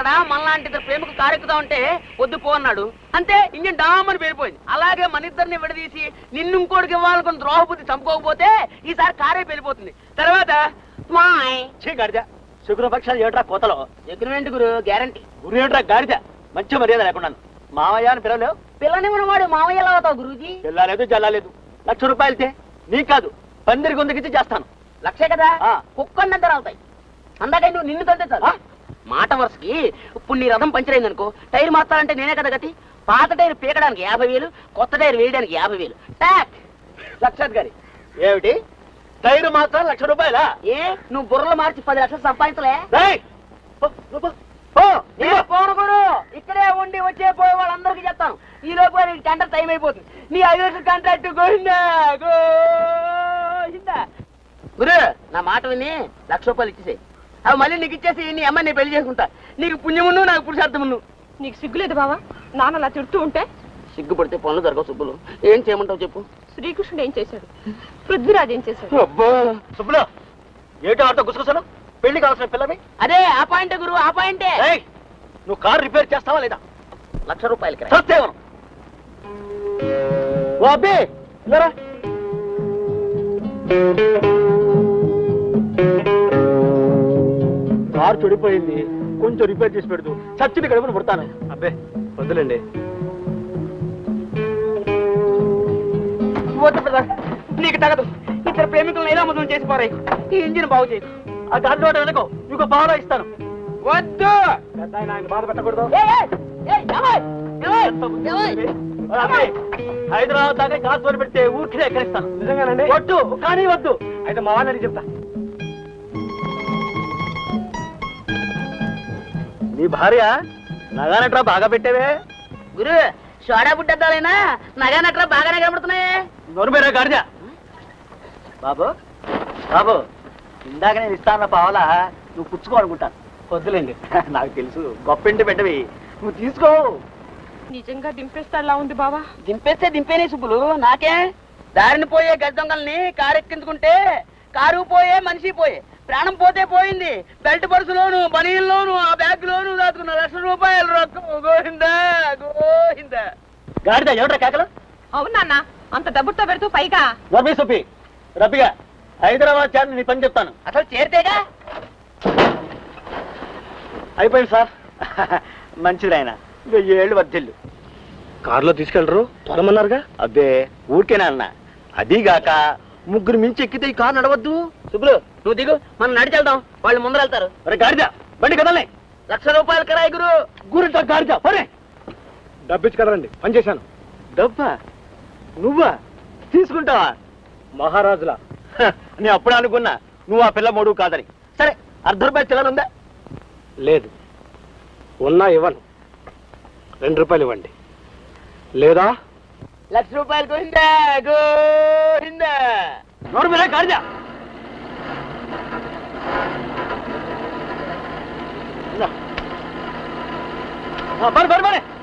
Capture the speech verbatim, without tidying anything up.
అక్కడ మనలాంటి ఇద్దరు ప్రేమకు కారెక్కుతా ఉంటే వద్దు పో అన్నాడు. అంతే, ఇంజిన్ డామని పేలిపోయింది. అలాగే మన ఇద్దరిని విడదీసి నిన్ను ఇంకోటికి ఇవ్వాలనుకున్న ద్రోహబుద్ధి చంపుకోకపోతే ఈసారి కారే పేలిపోతుంది. తర్వాత శుక్రపక్షాలు ఏట్రా కోతలో ఎగ్రిమెంట్ గురు గ్యారంటీ. గురు ఏట్రా గాడిద, మంచి మర్యాద లేకున్నాను. మామయ్య అని పిలవలేవు. పిల్లనివ్వని వాడు మామయ్య ఎలా అవుతావు గురూజీ? పిల్లలేదు జల్లాలేదు. లక్ష రూపాయలతే నీ కాదు పందిరి గుందకిచ్చి చేస్తాను. లక్షే కదా, కుక్కన్నంతరం అవుతాయి. అందాక నువ్వు నిన్ను తంతే చాలు. మాట వరుసకి ఇప్పుడు నీ రథం పంచరైంది అనుకో, టైర్ మార్చాలంటే నేనే కదా గతి. పాత టైర్ పీకడానికి యాభై వేలు, కొత్త టైర్ వేయడానికి యాభై వేలు టాక్. లక్షాత్ గారి ఏమిటి టైర్ మాత్రం లక్ష రూపాయలా? ఏ నువ్వు బుర్రలు మార్చి పది లక్షలు సంపాదించలే? పోను గురు, ఇక్కడే ఉండి వచ్చే పోయే వాళ్ళందరికీ చెప్తాను. ఈ లోపు నీకు టెండర్ టైం అయిపోతుంది. నీ ఐదు లక్షల కాంట్రాక్ట్ గోయిందా గోయిందా. గురు నా మాట విని లక్ష రూపాయలు ఇచ్చేసాయి. అవి మళ్ళీ నీకు ఇచ్చేసి నీ అమ్మాయి నేను పెళ్లి చేసుకుంటా. నీకు పుణ్యమును నాకు పురుషార్థమును. నీకు సిగ్గులేదు బావా నాన్న అలా తిడుతూ ఉంటే? సిగ్గుపడితే పనులు జరగవు సుబ్బులు. ఏం చేయమంటావు చెప్పు. శ్రీకృష్ణుడు ఏం చేశాడు, పృథ్వీరాజ్ ఏం చేశాడు? సుబ్బులు ఏటో ఆటో గుసగుసలు పెళ్లి కావాల్సిన పిల్లవి. అదే ఆ పాయింటే గురు, ఆ పాయింటే. నువ్వు కార్ రిపేర్ చేస్తావా లేదా? లక్ష రూపాయలకి కారు చెడిపోయింది, కొంచెం రిపేర్ చేసి పెడుతూ చచ్చిని గడుపును పుడతాను. అబ్బే వద్దులేండి. నీకు తగదు. ఇద్దరు ప్రేమికులను ఎలా మొదలు చేసి పారాయి. ఈ ఇంజిన్ బాగు చేయకు. ఆ గాడిలో వెనుకో ఇంకో పావులా ఇస్తాను. వద్దు, బాధ పెట్టకూడదు. హైదరాబాద్ దాకా కారు తోలి పెడితే ఊరికి ఎక్కడిస్తాను. నిజంగానండి? వద్దు కానీ వద్దు. అయితే మా వాళ్ళని చెప్తా. నీ భార్య నగానట్రా బాగా పెట్టేవే. గురు సోడా బుడ్డద్దాలైనా నగానట్రా బాగానే కనబడుతున్నాయే. నోరు మీరే గాడిద. బాబు బాబు ఇందాక నేను ఇస్తాన్న పావలా నువ్వు పుచ్చుకోవాలనుకుంటాను. వద్దులేండి, నాకు తెలుసు గొప్పింటి పెట్టవి, నువ్వు తీసుకో. నిజంగా దింపేస్తాడులా ఉంది బావా. దింపేస్తే దింపేనే సుబ్బులు, నాకే. దారిని పోయే గద్దొంగల్ని కారు ఎక్కించుకుంటే కారు పోయే మనిషి పోయే. ప్రాణం పోతే పోయింది. బెల్ట్ పర్సులోను బనీల్లోను ఆ బ్యాగ్ లోను దాచుకున్న లక్ష రూపాయలు రొక్కం. గోవిందా గోవిందా. గాడిద ఎవడ్రా కేకలు? అవునా అంత డబ్బుతో పెడుతూ పైగా రబీ సుబ్బి రబ్బిగా హైదరాబాద్ చేరి నీ పని చెప్తాను. అసలు చేరితేగా అయిపోయింది సార్. మంచిది ఆయన, వెయ్యి ఏళ్ళు వర్ధిల్లు. కారులో తీసుకెళ్ళరు త్వరమన్నారుగా? అబ్బే ఊరికేనా అన్న. అదీగాక ముగ్గురు మించి ఎక్కితే ఈ కారు నడవద్దు. సుబ్బులు నువ్వు దిగు, మనం నడిచెళ్దాం. వాళ్ళు ముందర వెళ్తారు. అరే గాడిద బండి కదలే. లక్ష రూపాయలు కిరాయి గురు. గురింట గాడిద పరే. డబ్బిచ్చి కదలండి, పని చేశాను. డబ్బా నువ్వా తీసుకుంటావా? మహారాజులా. నేను అప్పుడే అనుకున్నా నువ్వు ఆ పిల్ల మొడువు కాదని. సరే అర్ధ రూపాయలు చిల్లర ఉందా? లేదు. ఉన్నా ఇవ్వను. రెండు రూపాయలు ఇవ్వండి. లేదా లక్ష రూపాయలు గోయిందా గోయిందా. నోరు మీరే గాడిద. బరి బరి బరి